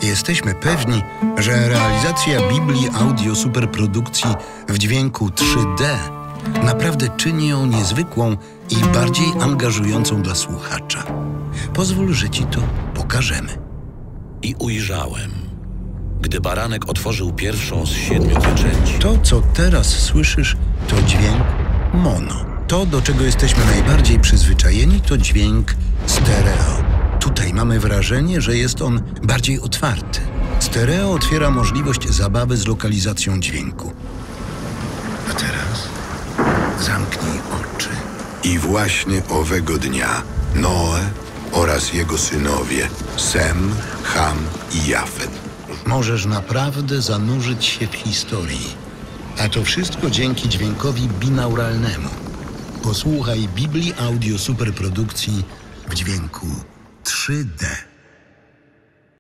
Jesteśmy pewni, że realizacja Biblii audio superprodukcji w dźwięku 3D naprawdę czyni ją niezwykłą i bardziej angażującą dla słuchacza. Pozwól, że ci to pokażemy. I ujrzałem, gdy baranek otworzył pierwszą z 7 pieczęci. To, co teraz słyszysz, to dźwięk mono. To, do czego jesteśmy najbardziej przyzwyczajeni, to dźwięk stereo. Tutaj mamy wrażenie, że jest on bardziej otwarty. Stereo otwiera możliwość zabawy z lokalizacją dźwięku. A teraz zamknij oczy. I właśnie owego dnia Noe oraz jego synowie Sem, Ham i Jafet. Możesz naprawdę zanurzyć się w historii. A to wszystko dzięki dźwiękowi binauralnemu. Posłuchaj Biblii audio superprodukcji w dźwięku 3D.